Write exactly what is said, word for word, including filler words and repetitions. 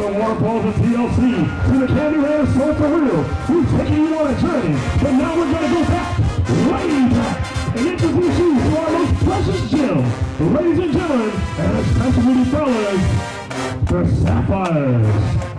From Waterfalls and T L C to the Candy Rare Soul for Real, we're taking you on a journey. But now we're going to go back, way back, and introduce you to our most precious gem. Ladies and gentlemen, and it's time to meet fellas, the Sapphires.